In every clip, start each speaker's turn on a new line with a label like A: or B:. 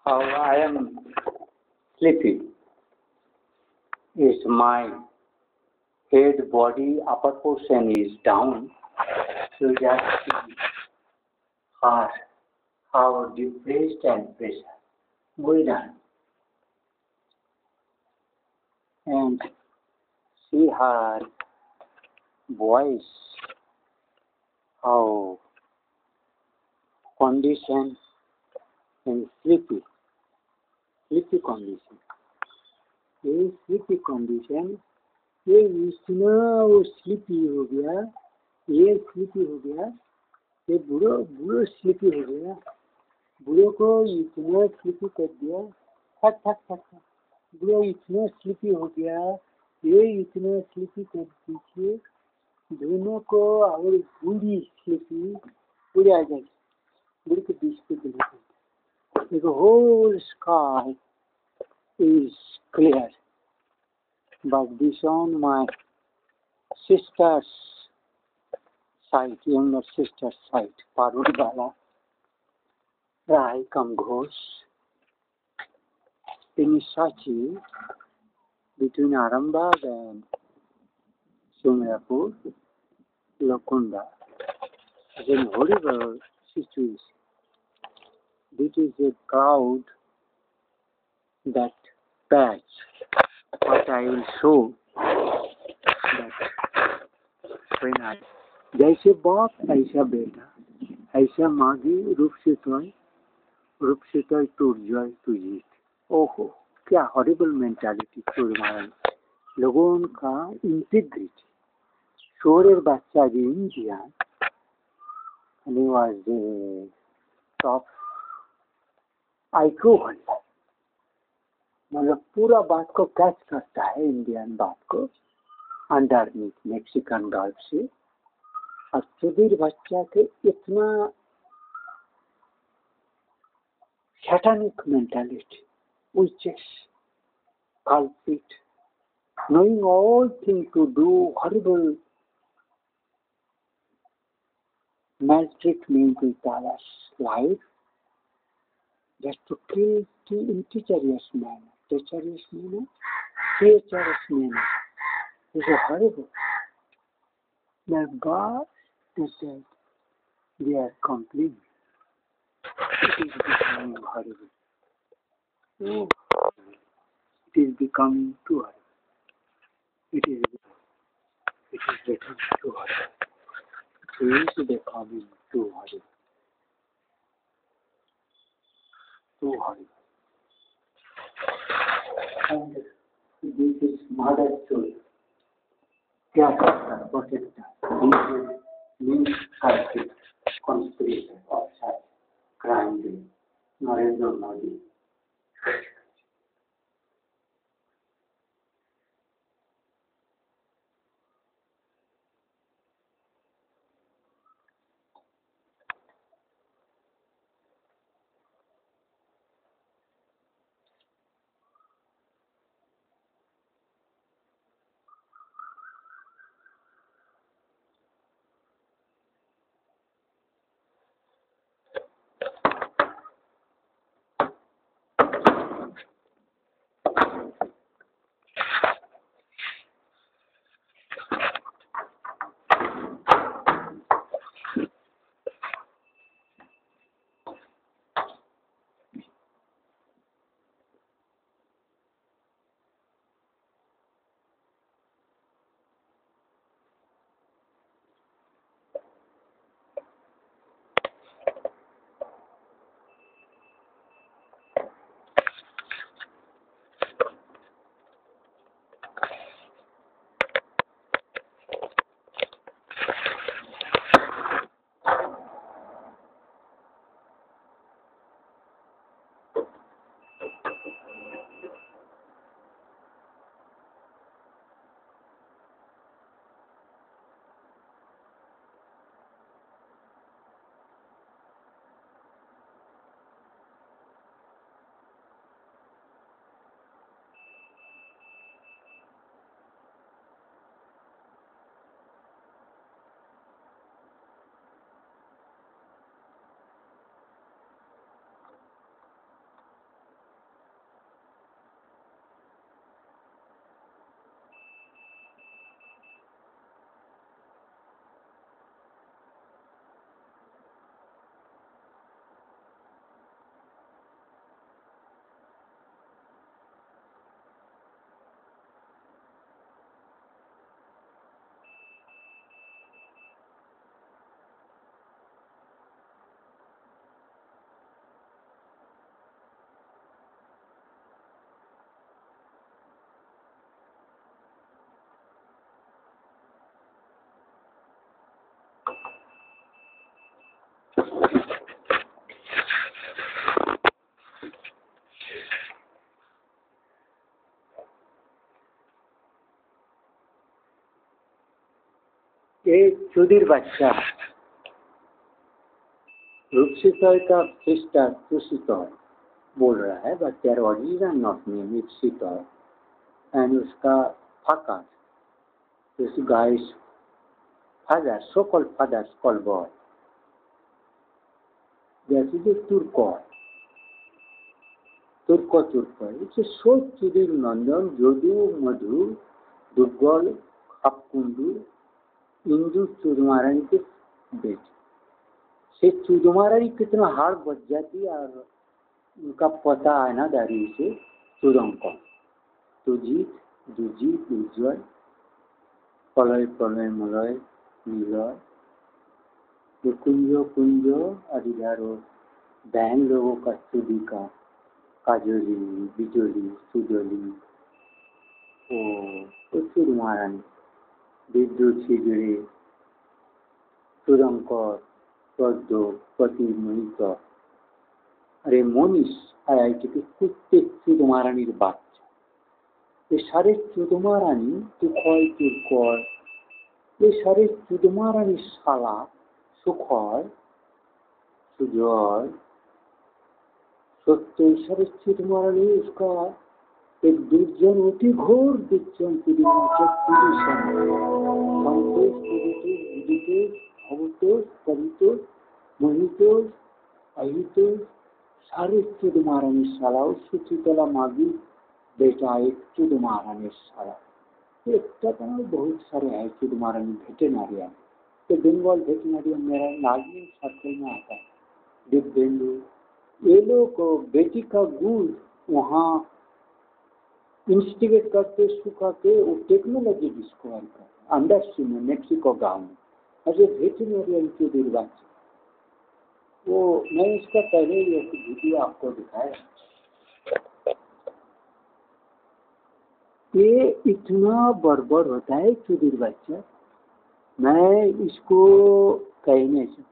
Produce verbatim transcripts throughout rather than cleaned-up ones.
A: How I am sleepy is my head, body, upper portion is down. So just see her, how depressed and pressure going on. And see her voice, how condition and sleepy, sleepy condition. ये sleepy condition, ये इतना वो sleepy हो गया, ये sleepy हो गया, ये बुढ़ो बुढ़ो sleepy हो गया, बुढ़ो को इतना sleepy कर दिया, थक थक थक थक, बुढ़ो इतना sleepy हो गया, ये इतना sleepy कर दीजिए, दोनों को और बूढ़ी sleepy बुढ़ी आ जाएगी, बुढ़ी के बीच पे चली the whole sky is clear, but this on my sister's side, younger sister's side, Parvati Bala, Rai Kam Ghosh, in Sachi, between Arambagh and Sumerapur, Lakunda, is a horrible situation. This is a cloud that patch, what I will show that when I जैसे बाप ऐसा बेटा ऐसा मागी रूप से तोय रूप से तोय टूट जाए तू जीत ओहो क्या हॉरिबल मेंटालिटी टूट मारन लोगों का इंटीग्रिटी शोरेर बच्चा जी India and he was the top I Q holder मतलब पूरा बात को कैच करता है इंडियन बात को अंडरनीथ मैक्सिकन गल्फ से और सुधीर बच्चा के इतना satanic mentality which is culprit knowing all things to do horrible maltreatment with others life just to kill in treacherous manner treacherous manner treacherous manner is a horrible that God is said they are complete. It is becoming horrible. Oh, it is becoming too horrible. It is, it is becoming too horrible. It is becoming too horrible. Too horrible. And this is mother story. क्या करता है protector this means culprit conspirator of such crime day Narendra Modi एक चुदिर बच्चा रूपसितोय का sister सुसितोय बोल रहा है, but there original of name is सितोय एंड उसका father, this guys father, so called father called boy, that is a तुर्को तुर्को तुर्को इट्स ए सो चुदिर नंदन যদু मधु दुग्गल खापकुंडू इंदु चुदमारानी के बेटे से चुदमारानी कितना हार बच जाती और उनका पता है ना दारी से चुदंक तुजीत दुजीत उज्जवल प्रलय प्रलय मलय निलय कुंजो कुंजो और इधर बहन लोगों का चुदी का काजोली बिजोली सुजोली ओ चुदमारानी विद्युत शिगड़ी चुदंकर पद्दो पति मणिक अरे मोनिस आईआईटी के कुत्ते चुदमारानी बाচ্চা ये सारे चुदमारानी तुखय तुर्कर ये सारे चुदमारानी शाला सुखय सुजय सत्य सारे चुदमारानी उसका एक दुर्जन अति घोर दुर्जन मोहितोष अहितोष सारे चुदमारानी शाला सुचितला मागी बेटा एक चुदमारानी शाला एक बहुत सारे है चुदमारानी वेटेरियन तो बंगाल वेटेरियन मेरा नागरिक सर्कल में आता है दिव्येंदु ये लोग बेटी का दूध वहाँ इंस्टिगेट करते सुखा के वो टेक्नोलॉजी डिस्कवर कर अंडरसी में मेक्सिको गांव में अरे वेटेरियन के दिलवाच वो मैं इसका पहले एक वीडियो आपको दिखाया ये इतना बर्बर होता है चुदिर बच्चा मैं इसको कह नहीं सकता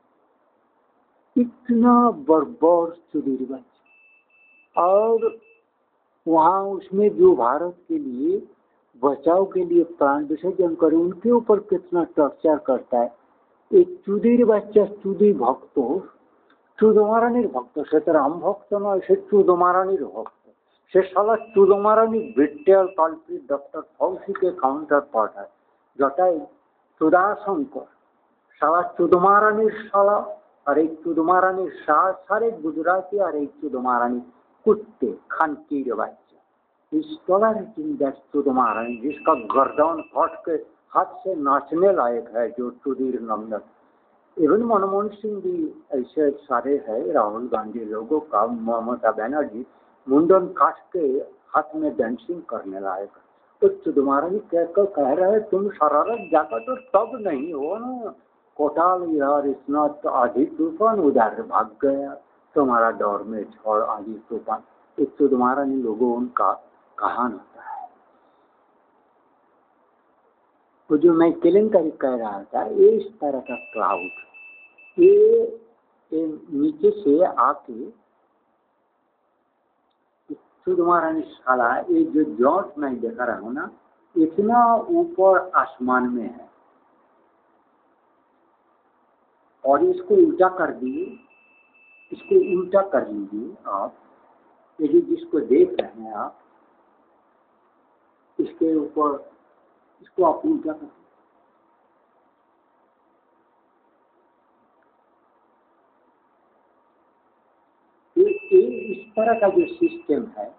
A: इतना बर्बर चुदिर बच्चा और वहाँ उसमें जो भारत के लिए बचाव के लिए प्राण विसर्जन करे उनके ऊपर कितना टॉर्चर करता है एक चुदिर बच्चा चुदी भक्त चुदमारानी भक्त से तो राम भक्त नय से चुदमारानी भक्त से साला चुदमारानी विट्टेल कल्प्रिट डॉक्टर फौसी के काउंटर पार्ट है जटाई चुदाशंकर साला चुदमारानी साला और एक चुदमारानी शाह सारे गुजराती और एक चुदमारानी कुत्ते खानकीर बच्चा इस टॉलरेटिंग दैट चुदमारानी जिसका गर्दन फट के हाथ से नाचने लायक है जो चुदिर नंदन इवन मनमोहन सिंह भी ऐसे सारे है राहुल गांधी लोगों का ममता बनर्जी मुंडन काट के हाथ में डांसिंग करने लायक तो चुदमारानी कहकर कह रहे हैं तुम शरारत जाकर तो तब नहीं हो ना कोटाल यार इतना तो आधी तूफान उधर भाग गया तुम्हारा दौर में और आधी तूफान एक चुदमारानी लोगों उनका कहान होता है वो जो मैं केलेंकारी कह रहा था ये इस तरह का क्लाउड ये, ये नीचे से आके चुदमारानी शाला ये जो जॉट मैं देखा रहा हूँ ना इतना ऊपर आसमान में है और इसको उल्टा कर दिए इसको उल्टा कर लीजिए आप यदि जिसको देख रहे हैं आप इसके ऊपर इसको आप उल्टा कर ये इस तरह का जो सिस्टम है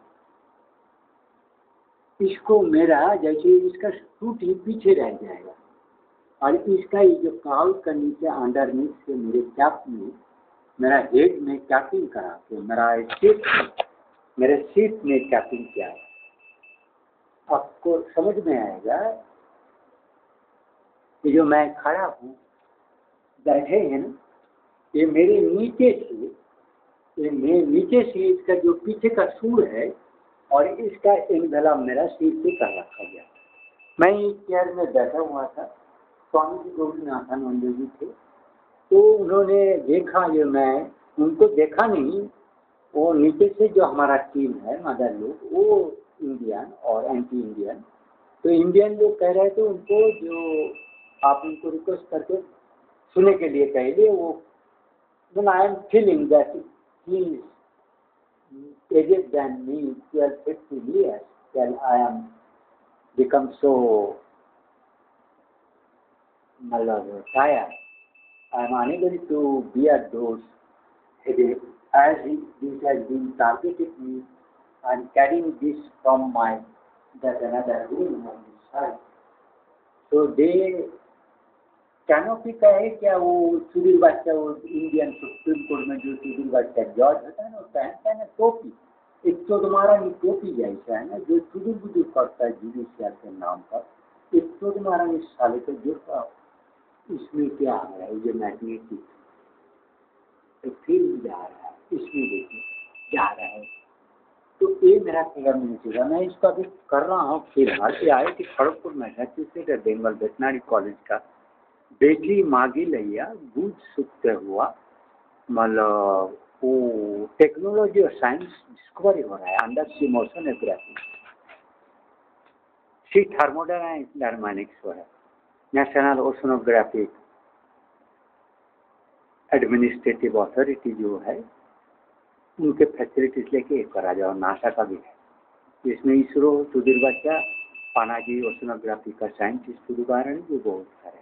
A: इसको मेरा जैसे इसका सूट ही पीछे रह जाएगा और इसका ये जो क्लाउड का नीचे अंडरनीथ से मेरे कैप में मेरा हेड में कैपिंग करा के मेरा सीट मेरे सीट में कैपिंग किया है आपको समझ में आएगा ये जो मैं खड़ा हूँ बैठे हैं ना ये मेरे नीचे से ये मेरे नीचे से इसका जो पीछे का सूर है और इसका एनवेलप मेरा सीट पे कर रखा गया मैं इस चेयर में बैठा हुआ था स्वामी जी गोविंदनाथानंद जी थे तो उन्होंने देखा ये मैं उनको देखा नहीं वो नीचे से जो हमारा टीम है मदर लोग वो इंडियन और एंटी इंडियन तो इंडियन लोग कह रहे थे उनको जो आप उनको रिक्वेस्ट करके सुनने के लिए कहिए। वो when I am feeling that he is aged than me twelve fifteen years, then I am become so मतलब tired. I am unable to bear those headaches as it, this has been targeted me. I am carrying this from my that another room on this side. So they canopy का है क्या? वो सुधीर बादशाह, वो Indian supreme court में जो सुधीर बादशाह जज होता है ना, वो पहनता है ना टोपी, एक तो तुम्हारा नहीं टोपी जैसा है ना जो सुधीर बुजुर्ग करता है जुडिशियल के नाम पर, एक तो तुम्हारा इस साले को जो इसमें क्या आ रहा है, ये मैग्नेटिक फील्ड जा रहा है, इसमें देखिए जा रहा है। तो ये मेरा फिगर नहीं चला, मैं इसका अभी कर रहा हूँ। फिलहाल ये आए कि Kharagpur Massachusetts Bengal veterinary college का बेटी मागी लैया गुज सुखते हुआ मतलब वो टेक्नोलॉजी और साइंस डिस्कवरी हो रहा है अंडर सी मोशनोग्राफी, सी थर्मोडायनामिक्स हो है, नेशनल ओशनोग्राफी एडमिनिस्ट्रेटिव अथॉरिटी जो है उनके फैसिलिटीज लेके करा जाओ। नासा का भी है इसमें, इसरो सुधीर बादशाह, पानाजी ओशनोग्राफी का साइंटिस्ट उदाहरण भी बहुत सारे